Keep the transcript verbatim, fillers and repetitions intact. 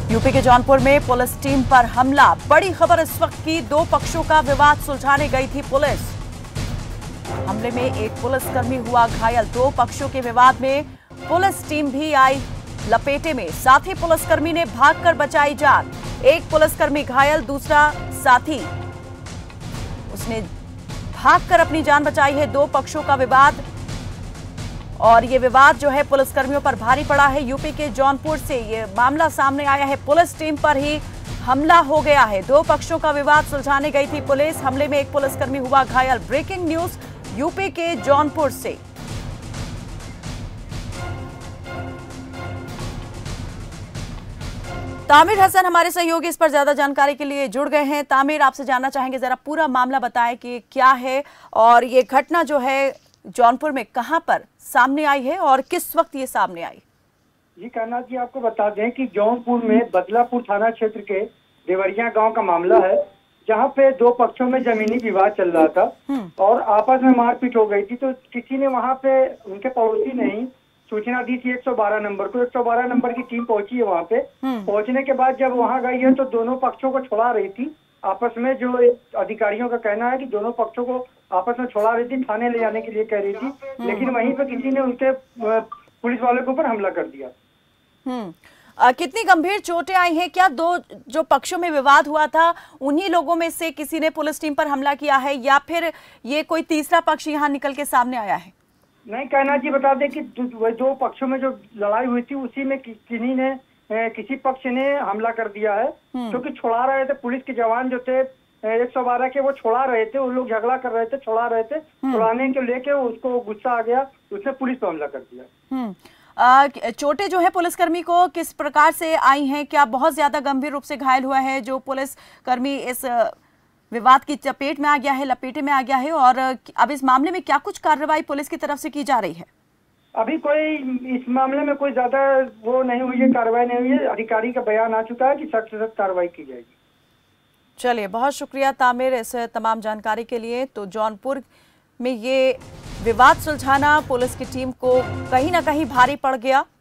UP के जौनपुर में police team पर हमला। बड़ी खबर इस वक्त की, दो पक्षों का विवाद सुलझाने गई थी पुलिस। हमले में एक पुलिसकर्मी हुआ घायल। दो पक्षों के विवाद में पुलिस टीम भी आई लपेटे में। साथी पुलिसकर्मी ने भागकर बचाई जान। एक पुलिसकर्मी घायल, दूसरा साथी उसने भागकर अपनी जान बचाई है। दो पक्षों का विवाद, और ये विवाद जो है पुलिसकर्मियों पर भारी पड़ा है। यूपी के जौनपुर से ये मामला सामने आया है। पुलिस टीम पर ही हमला हो गया है। दो पक्षों का विवाद सुलझाने गई थी पुलिस। हमले में एक पुलिसकर्मी हुआ घायल। ब्रेकिंग न्यूज यूपी के जौनपुर से। तामिर हसन हमारे सहयोगी इस पर ज्यादा जानकारी के लिए जुड़ गए हैं। तामिर, आपसे जानना चाहेंगे, जरा पूरा मामला बताएं कि क्या है और ये घटना जो है जौनपुर में कहां पर सामने आई है और किस वक्त ये सामने आई? जी कान्हा जी, आपको बता दें कि जौनपुर में बदलापुर थाना क्षेत्र के देवरिया गांव का मामला है, जहां पे दो पक्षों में जमीनी विवाद चल रहा था और आपस में मारपीट हो गई थी। तो किसी ने वहां पे, उनके पड़ोसी ने ही सूचना दी थी एक सौ बारह नंबर को। एक सौ बारह नंबर की टीम पहुंची है वहां पे। पहुंचने के बाद जब वहां गई है तो दोनों पक्षों को छुड़ा रही थी आपस में। जो अधिकारियों का कहना है कि दोनों पक्षों को आपस में छुड़ा रही थी, थाने ले जाने के लिए कह रही थी, लेकिन वहीं पर किसी ने उनके पुलिस वालों के ऊपर हमला कर दिया। हम्म आ, कितनी गंभीर चोटें आई हैं? क्या दो जो पक्षों में विवाद हुआ था उन्हीं लोगों में से किसी ने पुलिस टीम पर हमला किया है या फिर ये कोई तीसरा पक्ष यहाँ निकल के सामने आया है? नहीं कान्हा जी, बता दें कि दो पक्षों में जो लड़ाई हुई थी उसी में किन्हीं ने किसी पक्ष ने हमला कर दिया है, क्योंकि छुड़ा रहे थे पुलिस के जवान जो थे एक सौ बारह के, वो छुड़ा रहे थे। वो लोग झगड़ा कर रहे थे, छुड़ा रहे थे। छुड़ाने के लेके उसको गुस्सा आ गया, उसने पुलिस पर हमला कर दिया। चोटें जो है पुलिसकर्मी को किस प्रकार से आई हैं? क्या बहुत ज्यादा गंभीर रूप से घायल हुआ है जो पुलिसकर्मी इस विवाद की चपेट में आ गया है, लपेटे में आ गया है? और अब इस मामले में क्या कुछ कार्रवाई पुलिस की तरफ से की जा रही है? अभी कोई इस मामले में कोई ज्यादा वो नहीं हुई है, कार्रवाई नहीं हुई है। अधिकारी का बयान आ चुका है कि सख्त से सख्त कार्रवाई की जाएगी। चलिए, बहुत शुक्रिया तामिर इस तमाम जानकारी के लिए। तो जौनपुर में ये विवाद सुलझाना पुलिस की टीम को कहीं ना कहीं भारी पड़ गया।